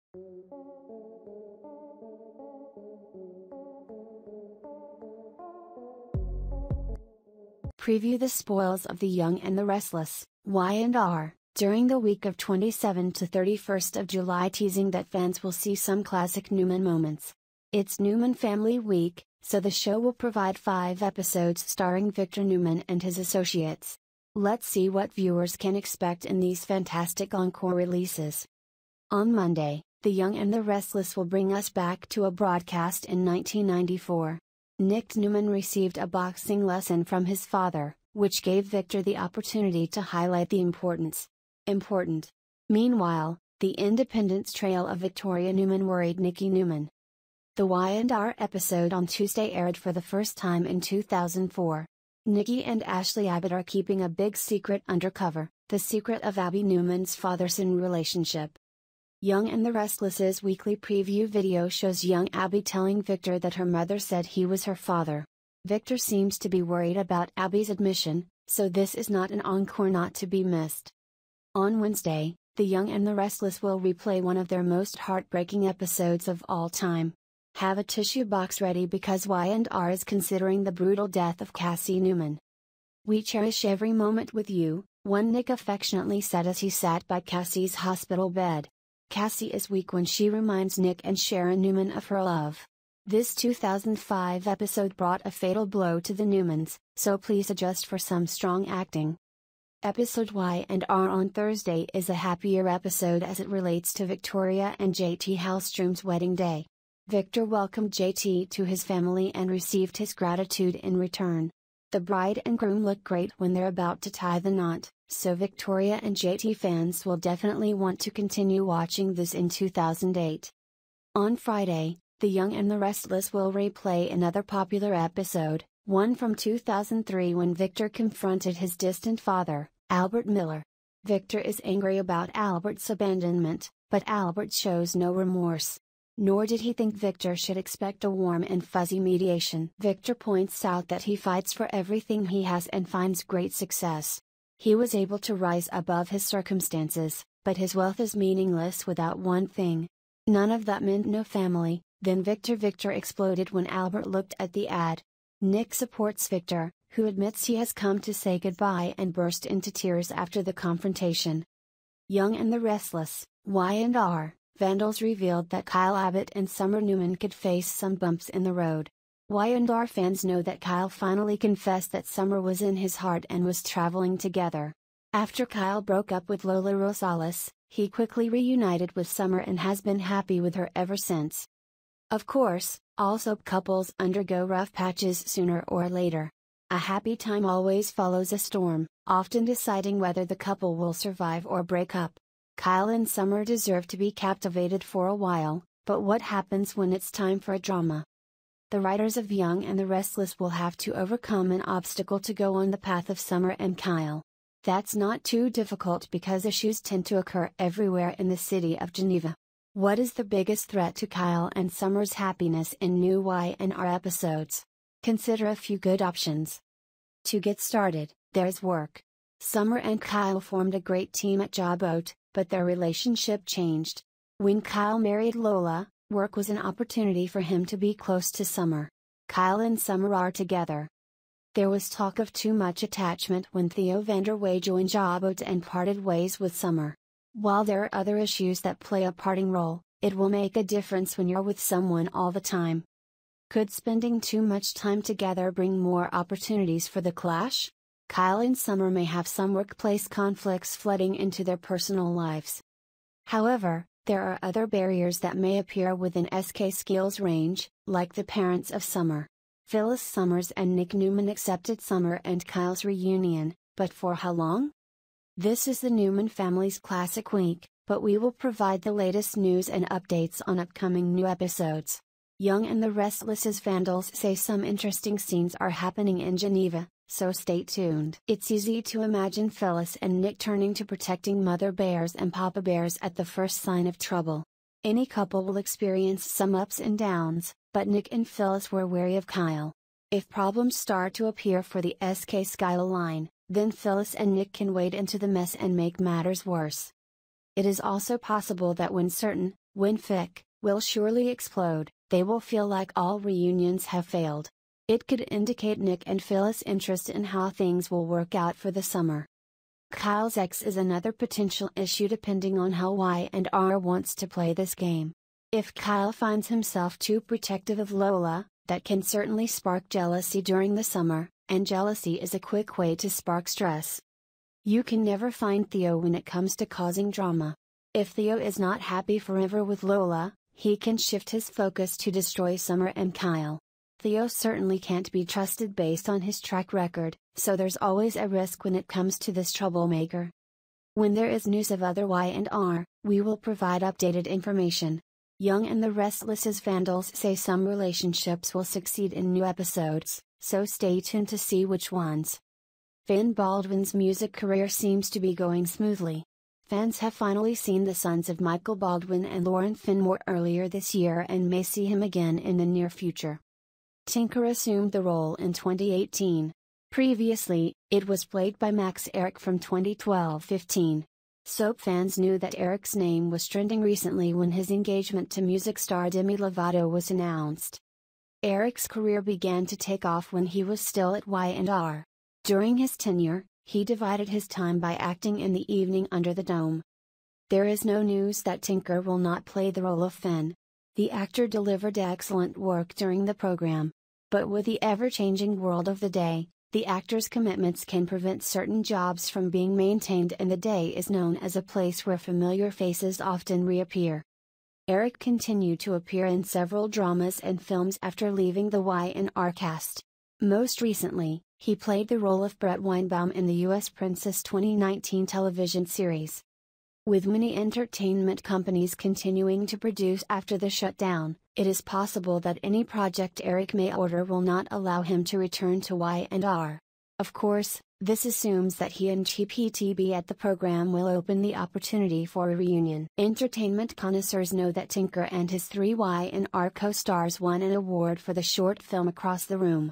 Preview the spoils of The Young and the Restless, Y&R, during the week of 27 to 31st of July, teasing that fans will see some classic Newman moments. It's Newman Family Week, so the show will provide 5 episodes starring Victor Newman and his associates. Let's see what viewers can expect in these fantastic encore releases. On Monday, The Young and the Restless will bring us back to a broadcast in 1994. Nick Newman received a boxing lesson from his father, which gave Victor the opportunity to highlight the important. Meanwhile, the Independence trail of Victoria Newman worried Nicky Newman. The Y&R episode on Tuesday aired for the first time in 2004. Nicky and Ashley Abbott are keeping a big secret undercover, the secret of Abby Newman's father-son relationship. Young and the Restless's weekly preview video shows young Abby telling Victor that her mother said he was her father. Victor seems to be worried about Abby's admission, so this is not an encore not to be missed. On Wednesday, The Young and the Restless will replay one of their most heartbreaking episodes of all time. Have a tissue box ready because Y&R is considering the brutal death of Cassie Newman. "We cherish every moment with you," one Nick affectionately said as he sat by Cassie's hospital bed. Cassie is weak when she reminds Nick and Sharon Newman of her love. This 2005 episode brought a fatal blow to the Newmans, so please adjust for some strong acting. Episode Y&R on Thursday is a happier episode as it relates to Victoria and JT Hallstrom's wedding day. Victor welcomed JT to his family and received his gratitude in return. The bride and groom look great when they're about to tie the knot, so Victoria and JT fans will definitely want to continue watching this in 2008. On Friday, The Young and the Restless will replay another popular episode, one from 2003 when Victor confronted his distant father, Albert Miller. Victor is angry about Albert's abandonment, but Albert shows no remorse. Nor did he think Victor should expect a warm and fuzzy mediation. Victor points out that he fights for everything he has and finds great success. He was able to rise above his circumstances, but his wealth is meaningless without one thing. None of that meant no family. Then Victor exploded when Albert looked at the ad. Nick supports Victor, who admits he has come to say goodbye and burst into tears after the confrontation. Young and the Restless, Y&R. Vandals revealed that Kyle Abbott and Summer Newman could face some bumps in the road. Y&R fans know that Kyle finally confessed that Summer was in his heart and was traveling together. After Kyle broke up with Lola Rosales, he quickly reunited with Summer and has been happy with her ever since. Of course, all soap couples undergo rough patches sooner or later. A happy time always follows a storm, often deciding whether the couple will survive or break up. Kyle and Summer deserve to be captivated for a while, but what happens when it's time for a drama? The writers of Young and the Restless will have to overcome an obstacle to go on the path of Summer and Kyle. That's not too difficult because issues tend to occur everywhere in the city of Geneva. What is the biggest threat to Kyle and Summer's happiness in new Y&R episodes? Consider a few good options. To get started, there's work. Summer and Kyle formed a great team at Abbott, but their relationship changed. When Kyle married Lola, work was an opportunity for him to be close to Summer. Kyle and Summer are together. There was talk of too much attachment when Theo Vanderway joined Abbott and parted ways with Summer. While there are other issues that play a parting role, it will make a difference when you're with someone all the time. Could spending too much time together bring more opportunities for the clash? Kyle and Summer may have some workplace conflicts flooding into their personal lives. However, there are other barriers that may appear within SK Skill's range, like the parents of Summer. Phyllis Summers and Nick Newman accepted Summer and Kyle's reunion, but for how long? This is the Newman family's classic week, but we will provide the latest news and updates on upcoming new episodes. Young and the Restless's Vandals say some interesting scenes are happening in Geneva, so stay tuned. It's easy to imagine Phyllis and Nick turning to protecting Mother Bears and Papa Bears at the first sign of trouble. Any couple will experience some ups and downs, but Nick and Phyllis were wary of Kyle. If problems start to appear for the SK Skyle line, then Phyllis and Nick can wade into the mess and make matters worse. It is also possible that when fic will surely explode, they will feel like all reunions have failed. It could indicate Nick and Phyllis' interest in how things will work out for the summer. Kyle's ex is another potential issue depending on how Y&R wants to play this game. If Kyle finds himself too protective of Lola, that can certainly spark jealousy during the summer, and jealousy is a quick way to spark stress. You can never find Theo when it comes to causing drama. If Theo is not happy forever with Lola, he can shift his focus to destroy Summer and Kyle. Theo certainly can't be trusted based on his track record, so there's always a risk when it comes to this troublemaker. When there is news of other Y&R, we will provide updated information. Young and the Restless's vandals say some relationships will succeed in new episodes, so stay tuned to see which ones. Finn Baldwin's music career seems to be going smoothly. Fans have finally seen the sons of Michael Baldwin and Lauren Finmore earlier this year and may see him again in the near future. Tinker assumed the role in 2018. Previously, it was played by Max Eric from 2012-15. Soap fans knew that Eric's name was trending recently when his engagement to music star Demi Lovato was announced. Eric's career began to take off when he was still at Y&R. During his tenure, he divided his time by acting in the evening Under the Dome. There is no news that Tinker will not play the role of Finn. The actor delivered excellent work during the program. But with the ever-changing world of the day, the actor's commitments can prevent certain jobs from being maintained, and the day is known as a place where familiar faces often reappear. Eric continued to appear in several dramas and films after leaving the Y&R cast. Most recently, he played the role of Brett Weinbaum in the U.S. Princess 2019 television series. With many entertainment companies continuing to produce after the shutdown, it is possible that any project Eric may order will not allow him to return to Y&R. Of course, this assumes that he and GPTB at the program will open the opportunity for a reunion. Entertainment connoisseurs know that Tinker and his 3 Y&R co-stars won an award for the short film Across the Room.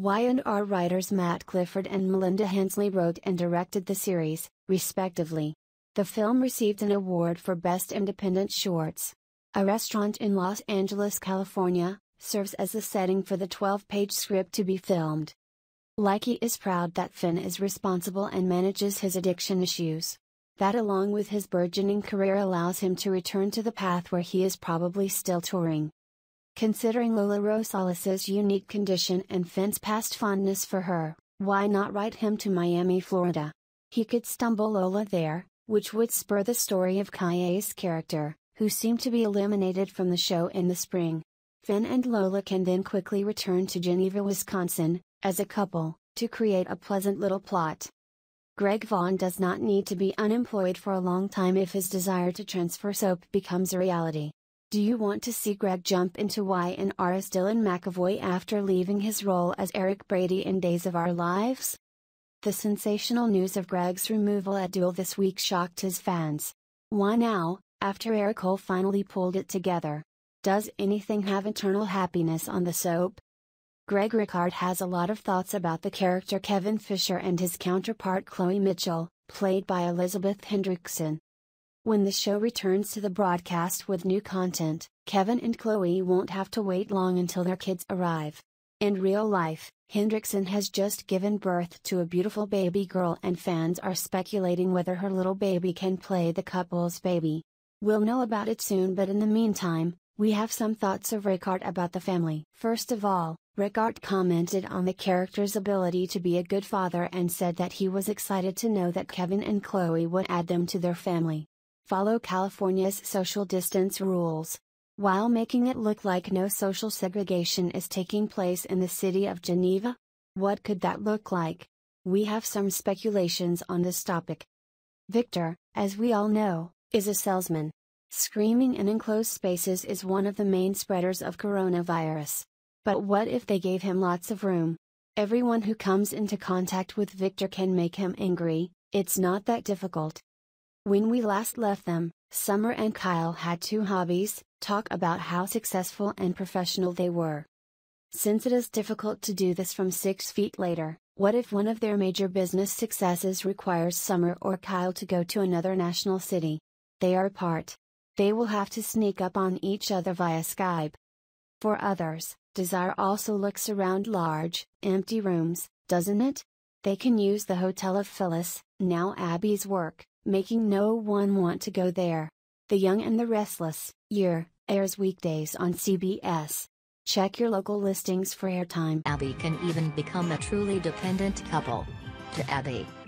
Y&R writers Matt Clifford and Melinda Hensley wrote and directed the series, respectively. The film received an award for Best Independent Shorts. A restaurant in Los Angeles, California, serves as the setting for the 12-page script to be filmed. Likey is proud that Finn is responsible and manages his addiction issues. That, along with his burgeoning career, allows him to return to the path where he is probably still touring. Considering Lola Rosales' unique condition and Finn's past fondness for her, why not write him to Miami, Florida? He could stumble Lola there, which would spur the story of Kaye's character, who seemed to be eliminated from the show in the spring. Finn and Lola can then quickly return to Geneva, Wisconsin, as a couple, to create a pleasant little plot. Greg Vaughn does not need to be unemployed for a long time if his desire to transfer soap becomes a reality. Do you want to see Greg jump into Y&R as Dylan McAvoy after leaving his role as Eric Brady in Days of Our Lives? The sensational news of Greg's removal at Duel this week shocked his fans. Why now, after Eric Cole finally pulled it together? Does anything have eternal happiness on the soap? Greg Ricard has a lot of thoughts about the character Kevin Fisher and his counterpart Chloe Mitchell, played by Elizabeth Hendrickson. When the show returns to the broadcast with new content, Kevin and Chloe won't have to wait long until their kids arrive. In real life, Hendrickson has just given birth to a beautiful baby girl, and fans are speculating whether her little baby can play the couple's baby. We'll know about it soon, but in the meantime, we have some thoughts of Ricard about the family. First of all, Ricard commented on the character's ability to be a good father and said that he was excited to know that Kevin and Chloe would add them to their family. Follow California's social distance rules, while making it look like no social segregation is taking place in the city of Geneva? What could that look like? We have some speculations on this topic. Victor, as we all know, is a salesman. Screaming in enclosed spaces is one of the main spreaders of coronavirus. But what if they gave him lots of room? Everyone who comes into contact with Victor can make him angry. It's not that difficult. When we last left them, Summer and Kyle had 2 hobbies: talk about how successful and professional they were. Since it is difficult to do this from 6 feet later, what if one of their major business successes requires Summer or Kyle to go to another national city? They are apart. They will have to sneak up on each other via Skype. For others, desire also looks around large, empty rooms, doesn't it? They can use the Hotel of Phyllis, now Abby's work, making no one want to go there. The Young and the Restless, year, airs weekdays on CBS. Check your local listings for airtime. Abby can even become a truly dependent couple. To Abby,